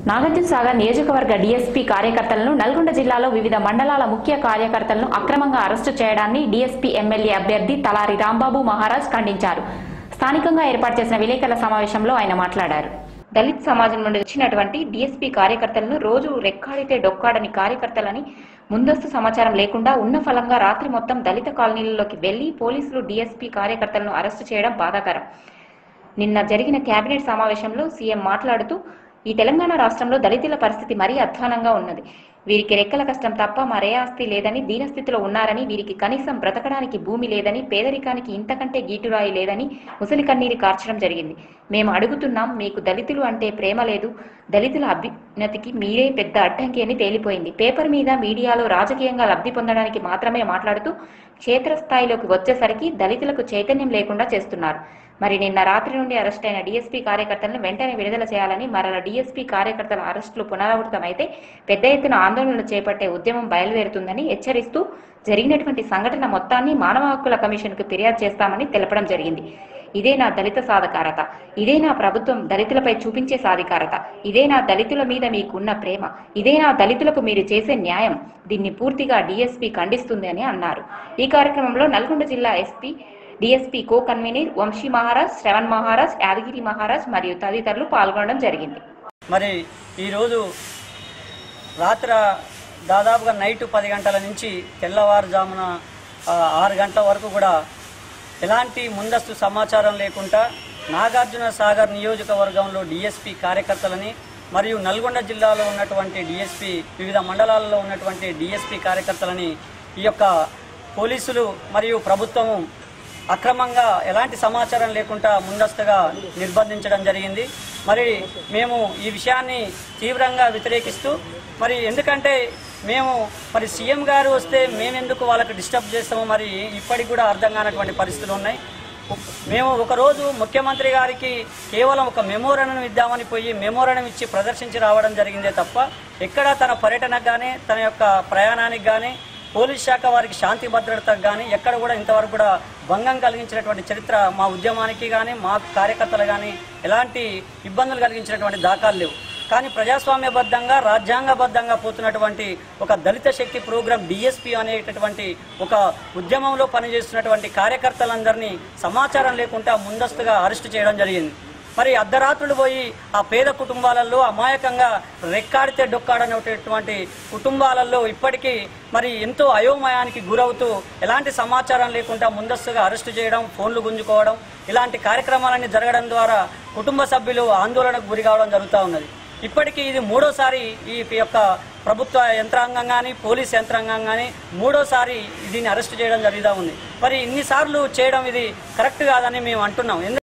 నాగార్జున సాగర్ నియోజకవర్గ డీఎస్పీ కార్యకర్తలను నల్గొండ జిల్లాలో వివిధ మండలాల ముఖ్య కార్యకర్తలను అక్రమంగా అరెస్టు చేయడాన్ని డీఎస్పీ ఎమ్మెల్యే అభ్యర్థి తలారి రాంబాబు మహారాజ్ ఖండించారు. స్థానికంగా ఏర్పాటు చేసిన విలేకరుల సమావేశంలో ఆయన మాట్లాడారు. దళిత్ సమాజం నుండి వచ్చినటువంటి డీఎస్పీ కార్యకర్తలను రోజు రెక్కాడితే డొక్కాడని కార్యకర్తలని ముందస్తు సమాచారం లేకుండా ఉన్న ఫలంగా రాత్రి మొత్తం దళిత కాలనీలలోకి వెళ్లి పోలీసులు డీఎస్పీ కార్యకర్తలను అరెస్టు చేయడం బాధాకరం. నిన్న జరిగిన కేబినెట్ సమావేశంలో సీఎం మాట్లాడుతూ ఈ తెలంగాణ రాష్ట్రంలో దళితుల పరిస్థితి మరీ అధ్వానంగా ఉన్నది. వీరికి రెక్కల కష్టం తప్ప మరే ఆస్తి లేదని, దీనస్థితిలో ఉన్నారని, వీరికి కనీసం బ్రతకడానికి భూమి లేదని, పేదరికానికి ఇంతకంటే గీటురాయి లేదని ముసలి కన్నీరు కార్చడం జరిగింది. మేము అడుగుతున్నాం, మీకు దళితులు అంటే ప్రేమ లేదు, దళితుల అభ్యున్నతికి మీరే పెద్ద అడ్డంకి అని తేలిపోయింది. పేపర్ మీద, మీడియాలో రాజకీయంగా లబ్ధి పొందడానికి మాత్రమే మాట్లాడుతూ క్షేత్రస్థాయిలోకి వచ్చేసరికి దళితులకు చైతన్యం లేకుండా చేస్తున్నారు. మరి నిన్న రాత్రి నుండి అరెస్ట్ అయిన డీఎస్పీ కార్యకర్తలను వెంటనే విడుదల చేయాలని, మరల డీఎస్పీ కార్యకర్తల అరెస్టులు పునరావృతమైతే పెద్ద ఎత్తున ఆందోళనలు చేపట్టే ఉద్యమం బయలుదేరుతుందని హెచ్చరిస్తూ జరిగినటువంటి సంఘటన మొత్తాన్ని మానవ హక్కుల కమిషన్కు ఫిర్యాదు చేస్తామని తెలపడం జరిగింది. ఇదే నా దళిత సాధికారత, ఇదే నా ప్రభుత్వం దళితులపై చూపించే సాధికారత, ఇదే నా దళితుల మీద మీకున్న ప్రేమ, ఇదే నా దళితులకు మీరు చేసే న్యాయం. దీన్ని పూర్తిగా డీఎస్పీ ఖండిస్తుంది అని అన్నారు. ఈ కార్యక్రమంలో నల్గొండ జిల్లా SP, DSP co convener Vamshi Maharaj, Shravan Maharaj, Yadagiri Maharaj మరియు తదితరులు పాల్గొనడం జరిగింది. మరి ఈరోజు రాత్రి దాదాపుగా నైట్ 10 గంటల నుంచి తెల్లవారుజామున 6 గంటల వరకు కూడా ఎలాంటి ముందస్తు సమాచారం లేకుండా నాగార్జున సాగర్ నియోజకవర్గంలో డీఎస్పీ కార్యకర్తలని మరియు నల్గొండ జిల్లాలో ఉన్నటువంటి డీఎస్పీ, వివిధ మండలాల్లో ఉన్నటువంటి డీఎస్పీ కార్యకర్తలని ఈ యొక్క పోలీసులు మరియు ప్రభుత్వము అక్రమంగా ఎలాంటి సమాచారం లేకుండా ముందస్తుగా నిర్బంధించడం జరిగింది. మరి మేము ఈ విషయాన్ని తీవ్రంగా వ్యతిరేకిస్తూ, మరి ఎందుకంటే మరి సీఎం గారు వస్తే మేమెందుకు వాళ్ళకి డిస్టర్బ్ చేస్తామో మరి ఇప్పటికి కూడా అర్థం కానటువంటి పరిస్థితులు ఉన్నాయి. మేము ఒకరోజు ముఖ్యమంత్రి గారికి కేవలం ఒక మెమోరాండం ఇద్దామని పోయి మెమోరాండం ఇచ్చి ప్రదర్శించి రావడం జరిగిందే తప్ప ఎక్కడ తన పర్యటనకు కానీ తన యొక్క ప్రయాణానికి కానీ పోలీస్ శాఖ వారికి శాంతి భద్రతకు కానీ ఎక్కడ కూడా ఇంతవరకు కూడా భంగం కలిగించినటువంటి చరిత్ర మా ఉద్యమానికి కానీ మా కార్యకర్తలు కానీ ఎలాంటి ఇబ్బందులు కలిగించినటువంటి దాఖలు లేవు. కానీ ప్రజాస్వామ్యబద్ధంగా రాజ్యాంగబద్ధంగా పోతున్నటువంటి ఒక దళిత శక్తి ప్రోగ్రాం డీఎస్పీ అనేటటువంటి ఒక ఉద్యమంలో పనిచేస్తున్నటువంటి కార్యకర్తలందరినీ సమాచారం లేకుండా ముందస్తుగా అరెస్టు చేయడం జరిగింది. మరి అర్ధరాత్రులు పోయి ఆ పేద కుటుంబాలలో అమాయకంగా రెక్కాడితే డొక్కాడనేటటువంటి కుటుంబాలలో ఇప్పటికీ మరి ఎంతో అయోమయానికి గురవుతూ ఎలాంటి సమాచారం లేకుండా ముందస్తుగా అరెస్టు చేయడం, ఫోన్లు గుంజుకోవడం, ఇలాంటి కార్యక్రమాలన్నీ జరగడం ద్వారా కుటుంబ సభ్యులు ఆందోళనకు గురి కావడం జరుగుతూ ఉన్నది. ఇప్పటికీ ఇది మూడోసారి ఈ యొక్క ప్రభుత్వ యంత్రాంగం కానీ పోలీస్ యంత్రాంగం కానీ మూడోసారి దీన్ని అరెస్టు చేయడం జరుగుతూ ఉంది. మరి ఇన్నిసార్లు చేయడం ఇది కరెక్ట్ కాదని మేము అంటున్నాం.